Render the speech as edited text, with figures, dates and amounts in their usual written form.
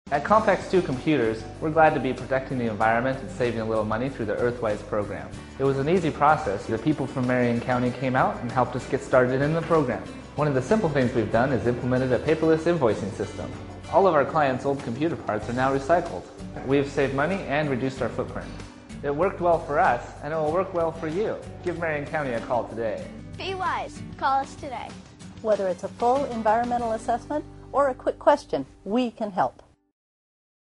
At Compex2 Computers, we're glad to be protecting the environment and saving a little money through the Earthwise program. It was an easy process. The people from Marion County came out and helped us get started in the program. One of the simple things we've done is implemented a paperless invoicing system. All of our clients' old computer parts are now recycled. We have saved money and reduced our footprint. It worked well for us, and it will work well for you. Give Marion County a call today. Be wise. Call us today. Whether it's a full environmental assessment or a quick question, we can help.